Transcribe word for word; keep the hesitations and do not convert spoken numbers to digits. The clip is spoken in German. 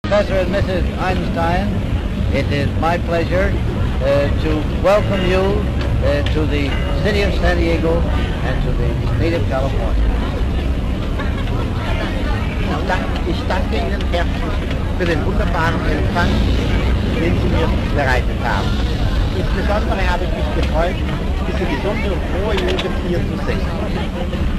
Professor and Missus Einstein, it is my pleasure uh, to welcome you uh, to the city of San Diego and to the state of California. Ich danke Ihnen herzlich für den wunderbaren Empfang, den Sie mir bereitet haben. Insbesondere habe ich mich gefreut, diese gesunde und frohe Jugend hier zu sehen.